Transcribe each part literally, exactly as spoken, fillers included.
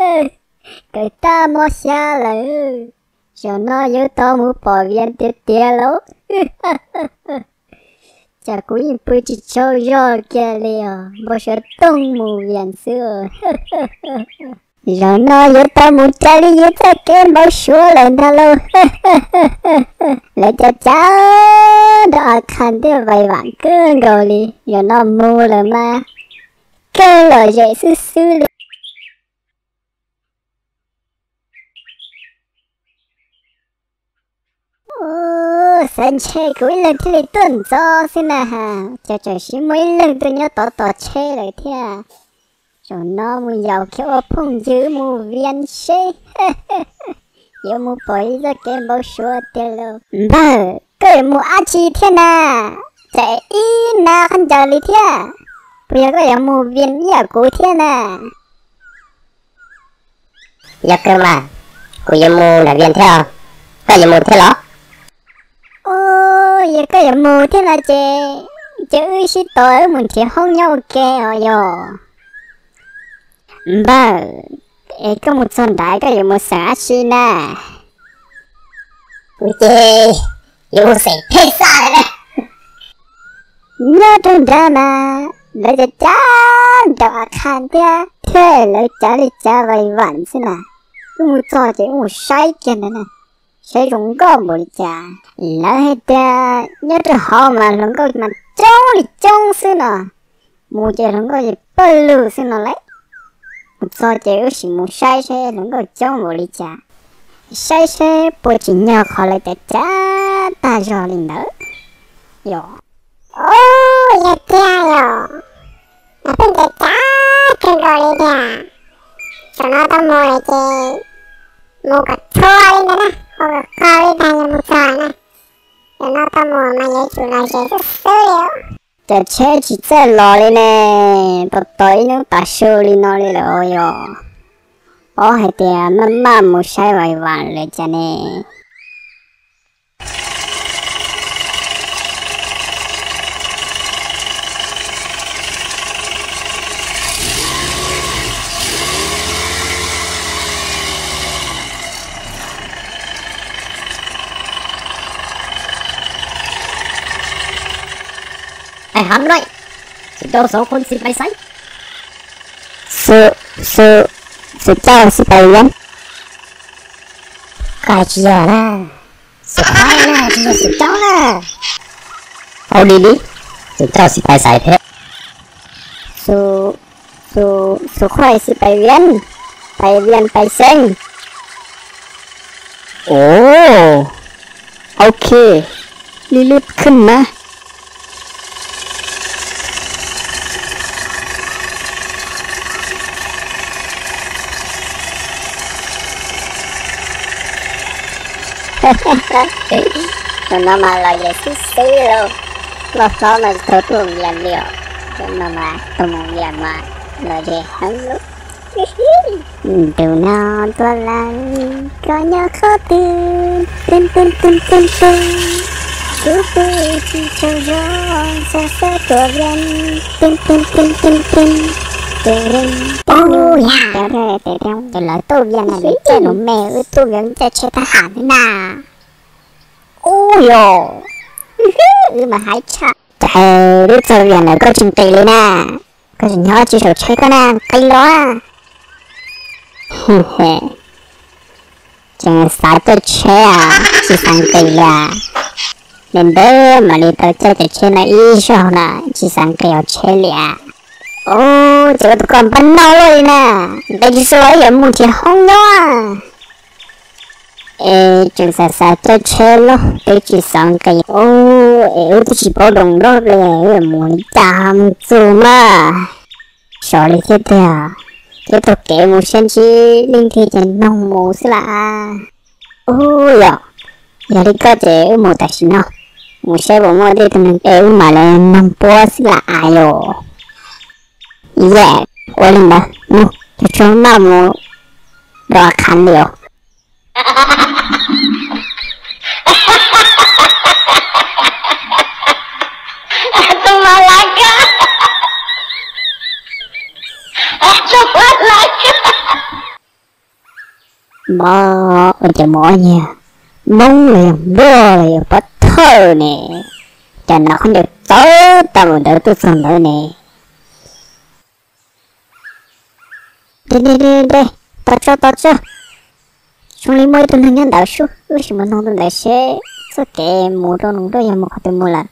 cái ta mua xa lời cho nó nhớ to mu bỏ viên tiệt tiệt lắm chả cũng như bữa chỉ cho gió kia liền bao giờ tung mu viên xưa rồi nó nhớ to mu cha đi nhớ ta cái bao số lên đó luôn lại cho cháu đó khăn thế vài vạn cơn rồi đi rồi nó mua rồi mà cái lời dạy sư sư ô sân chơi cuối lần thì lại tuần cho xin là ha cho cho xí mấy lần tôi nhớ tỏ tỏ chơi lại thế à rồi nó mua giàu kiểu phong dữ mua viên chơi yêu mua bồi ra cái bao số tiền luôn bà cái mua ăn chi thế nào chạy ý na khăn giờ đi thế bây giờ cái mua viên nhà cố thế nào giờ cơ mà cô yêu mua là viên theo cái yêu mua thế đó ô giờ cái mua thế là chị chứ chỉ tối mình chỉ không nhau kêu rồi bà cái một son đại cái một xã chi nè ui chê yêu sẽ thế sao đấy nhớ trong đó mà lấy cho cha đào khăn thế thế lấy cha lấy cha vài vạn xin à một cho chỉ một sai kia nữa nè sai rụng có một cha lấy ta nhớ cho họ mà nó có mà trông thì trông xin à một cha nó có gì bao lưu xin à lấy một cho chỉ chỉ một sai sai nó có trông một cha sai sai bố chỉ nhớ họ lấy ta cha ta cho lên đó yo ô giờ kia rồi mà bên cái cá cái gọi đi nè cho nó tao mua lại chị mua cả thua đi nữa nè mua cả coi đi này một trò nè cho nó tao mua mà vậy chủ này sẽ rất số liệu để chơi chỉ chơi lò đi nè tao tới nó ta show đi nó đi rồi yo ô hay tiệt mama một sai vài vạnเลยจ้ะnè ไอ้หำด้วยสิเจ้าสองคนสิไปไสสุสุสุเจ้าสิไปเรียนกายเชียร์นะสุดท้ายนะที่จะสุดเจ้านะเอาดีดิสุดเจ้าสิไปไสเพชรสุสุสุค่อยสิไปเรียนไปเรียนไปเซ็งโอ้โอเครีบๆขึ้นนะcho nó mà là vậy xí xí luôn nó đó là tôi tuồng làm liệu cho nó mà tôi muốn làm mà là để hắn lúc từ nào tôi làm có nhớ khó tin tin tin tin tin tin cứ tôi chỉ cho gió xa xa tôi gần tin tin tin tin tin tin ôi kéo ra để theo để nói tôi gần là để chơi nó mẹ ơi tôi gần chơi chơi ta hẳn thế nào ôi yo ừ mà hái chả trời lúc chơi gần là có chừng tì lên nè có chừng nhỏ chỉ số chơi con nè cây đó à chẳng sao tôi chơi à chỉ sang tì là nên đỡ mà đi tới chơi thì chơi này ý sao nè chỉ sang kèo chơi lẹ ô trời tôi còn bắn đâu rồi nè đây chỉ số ấy ở một chiếc hông đó ê chừng xa xa tôi chơi luôn tôi chỉ sang cái ô ê tôi chỉ bảo đồng đó là muốn chạm dù mà sợ đi thế à cái tôi kể một sen chi linh thì chẳng nông mù xí là ô giờ giờ đi có thể một tài xí nào một xe bộ mua đi thì mình kể mà là nông bó xí là ai rồi yeah ôi lên đó nè cho chúng nó một đo khăn liều tôi mà lại cả tôi mà lại cả Bò ở chợ mỏ nha. Mông liền bò liền bắt thơ nè. Chả nó không được tới tao đỡ tôi xong nữa nè. Đây đây đây đây. Tao cho tao cho. Chúng lấy môi tôi nhân đạo số. Ước chỉ mà nông tôi lại sẽ. Sao kệ mù đâu nông đâu mà có thể mua lần.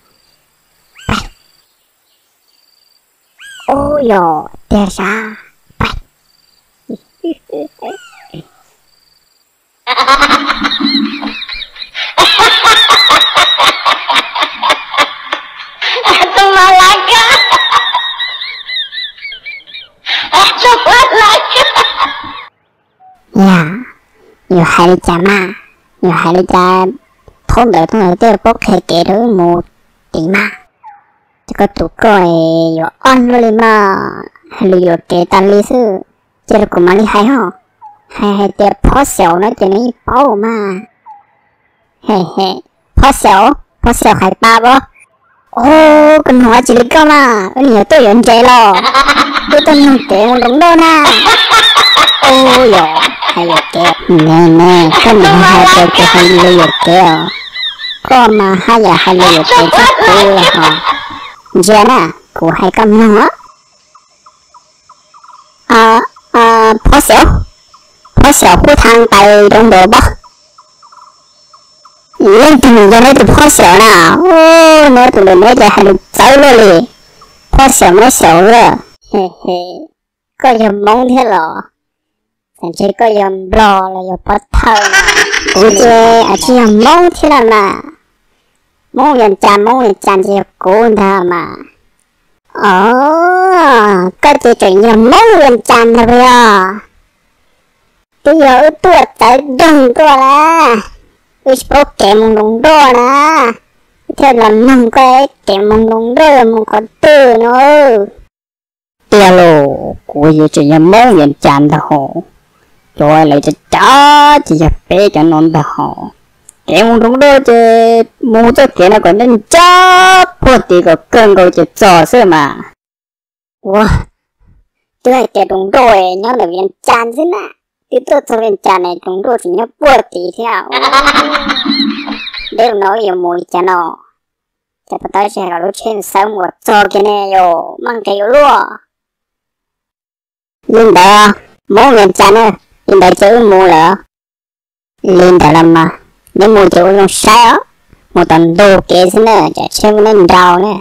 Ôi dồi, đẹp sao? Bye. Itu malaka. Itu malaka. Ya, nhiều hai cha mà, nhiều hai cha thôn đời thôn đời tôi bốc hệ kể đối một tí mà. Chỉ có tụ coi yo on luôn mà, hay là yo kể tan lý sư, chỉ là cũng mà lý hay hả? Hay hay tiệp phó xéo nó chỉ này bao mà. He he, phó xéo, phó xéo hay ba bó. Ô, con hóa chỉ lý cơ mà, ơn nhớ tôi yun chế lo. Tôi tôi nhung kể một đúng đâu nè. Ô yo, hay yo kể. Nè nè, con mà hai tôi kể hay lý yo kể. Con mà hai ya hay lý yo kể chắc tôi là hả? Giờ nè, cô hay cầm nhung á. À, à, phó xéo. Phó xéo khu thang tay trong đồ bó. Lên từ mình cho nó từ phó xéo nào. Ô, nó từ lần đấy giờ hay được cháu luôn đi. Phó xéo nó xéo rồi. He he. Có dầm mong thế lọ. Thành chế có dầm bò là dầm bắt thơ mà. Cô chê, à chỉ dầm mong thế là mà. Mong dầm chán, mong dầm chán chỉ cô thơ mà. Ồ, có chỉ chuyện dầm mong dầm chán thôi bây giờ. Bây giờ tuột tới đừng có là. Ui bố kém mong đúng đô nè. Thế là mong cái kém mong đúng đô là mong có tư nữa. Tìa lô, cô chỉ chuyện dầm mong dầm chán thôi hổ. Rồi lại cho chó, chỉ cho bé cho nón thôi hổ. Kém mong đúng đô chứ, mong cho kém nó còn nên chó. Bố tí có cơn cô chỉ trò xưa mà. Wow, tôi lại kẻ đúng đô ấy, nhớ là viên chán chứ nè. Tiếp tục cho viên chán này đúng đô chỉ nhớ bố tí theo. Để nói yêu mùi chán nó. Chả bắt tay sẽ lúc trên sống một cho cái này yo, mang cái yo lúa. Linh đà, mong viên chán ơi, linh đà chữ mù lỡ. Linh đà làm mà, nếu mùi chữ dùng sai á. Một tuần đồ kế xin nè, chả xem nên rào nè.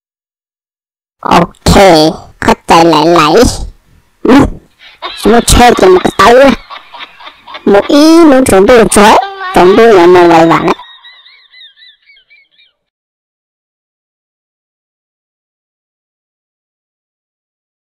Ok, có tay lại lại. Ừ, chúng chơi cho một cái tay. Một ý nó trốn đồ chói, trốn đồ là một vài vạn á.